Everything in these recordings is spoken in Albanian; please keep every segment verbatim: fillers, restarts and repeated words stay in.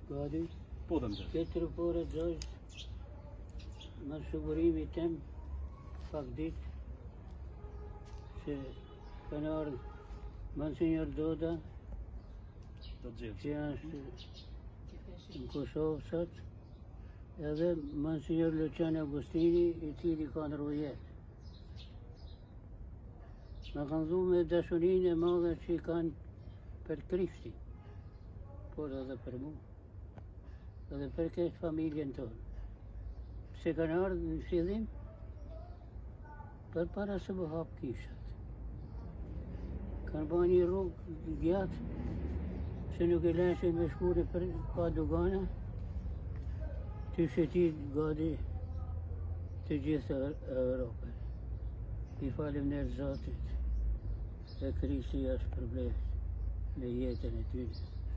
Gadi, Po dhe më gjë. këtë rëpore gjojsh, më shugurimi tem, pak ditë, që kanë ardhë Monsignor Doda, Do të gjithë. që është në Kosovë sot, edhe Monsignor Luciano Agustini, i cili ka në rrujet. Më kanë dhu me dashurinë e madhe që i kanë për Krishtin, por edhe për mu, edhe për këtë familjen tonë. Se kanë ardhë në fillim, për para se më hapë kishat. Kanë ba një rrugë gjatë, se nuk e leshin me shkure për ka dogana, të shëtit gadi të gjithë Europën. I falim nërë Zotit, e Krishti është problem me jetën e tyre.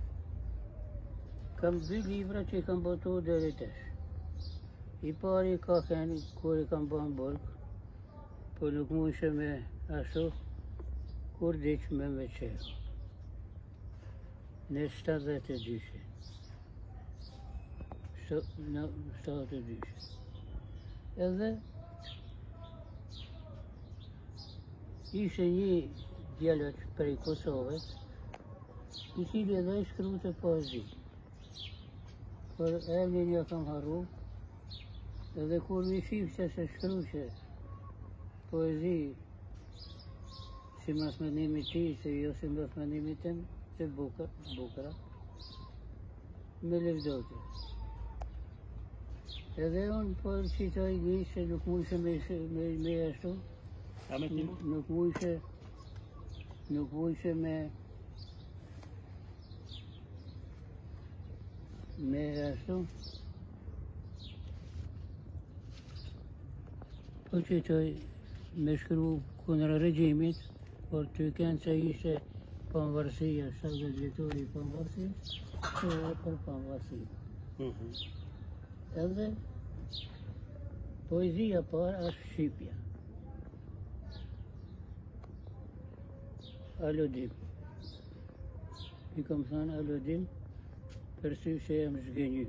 Kam dy libra që i kam botu deri tash. I pari ka kënë kur i kam ban burg, po nuk mushe me ashtu, kur diq me me qeru. Në shtatëdhjetë e dyshe. Në shtatëdhjetë e dyshe. Edhe ishe një djallët prej Kosovës, i cili edhe i shkru të poezi. Por emnin ja kam harru, edhe kur mi shif që se shkru që poezi si mas mendimi ti, se jo si mas mendimi tem, se bukra, bukra, me levdote. Edhe unë po qitoj një se nuk mujshë me, me, me ashtu, A me timu? nuk mujshë, nuk mujshë me me ashtu. Po qitoj me shkru kundër regjimit, por të kënë që ishe panvarësia, shtatëdhjetë vjetori panvarësia, që e për panvarësia. Mhm. Edhe poezia parë është Shqipja. Alodim. I kam thënë alodim, për sy që jam zgënjy.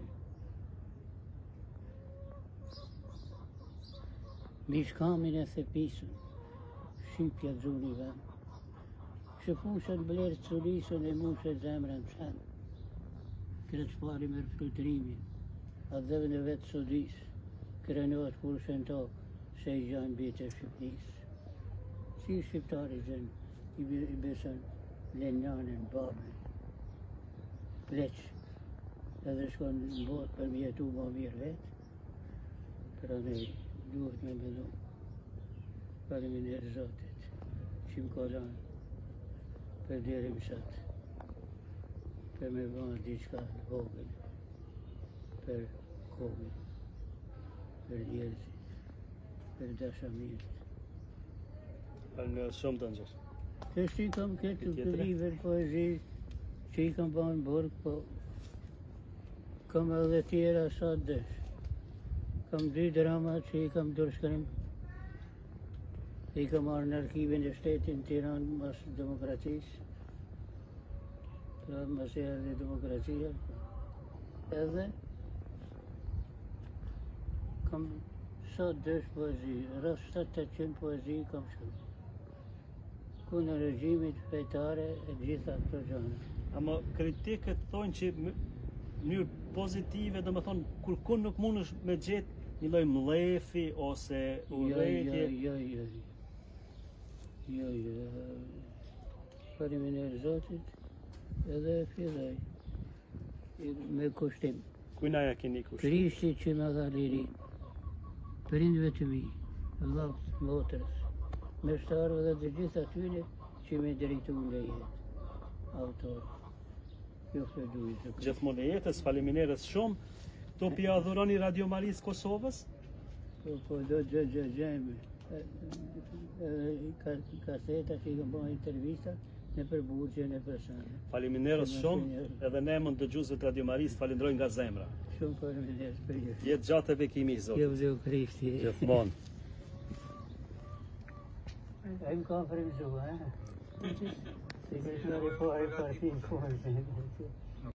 Mi shkamin e thepisën, Shqipja dzuni vëm. Që fushën blerë culisën e mushë zemrën qënë. Kërët shpari mërë flutrimin, a dhevën e vetë sodis, kërënohet fushën tokë, se i gjanë bitë e Shqipnisë. Si shqiptari zënë, i besën lenjanën, babën, pleqë, edhe shkon në botë për më jetu ma mirë vetë, pra ne duhet me mëllu. Faleminderit Zotit, që më ka lanë për deri më shatë, për me bënë diçka të vogël, për kohën, për njerëzit, për dashamirët. Faleminderit shumë të ngjërë. Kështë i kam këtë të libër poezi që i kam banë burg, po kam edhe tjera sa dësh. Kam dy drama që i kam dorëshkrim. I kam marrë në arkivin e shtetin Tiranë mas demokracisë. Pra mas e erdhi demokracia. Edhe kam sa dësh poezi, rreth shtatë qind poezi kam shkruar. Ku në regjimit fejtare e gjitha këto gjëra. Ama kritikët thonë që më- mënyrë pozitive, do më thonë, kur kun nuk mund është me gjetë një lloj mlefi ose Jo, urrëtie. jo, jo, jo. Jo, jo. Faleminderit Zotit, edhe filloj I- me kushtim. Kujnaja keni kushtim. Krishti që më dha liri, prindve të mi, vllaut, motrës, meshtarëve dhe të gjithë atyre që me drejtu nga jetë. Autor. Jo fleduj të kërë. Gjithmonë e jetës, faleminderit shumë. To pi adhuroni Radio Marisë Kosovës. Po, po, do gjë gjë gjëjme. Kaseta që i kam bërë intervista në për Burgjën e për Sanë. Faleminderit shumë, edhe ne emën dëgjuesve të Radio Marisë falenderoj nga zemra. Shumë faleminderit për ju. Jetë gjatë e bekimi, Zot. Jo vëzhgu Krishti. Gjithmonë. A im ka frymzuar, eh? Se kështë në repari partinë,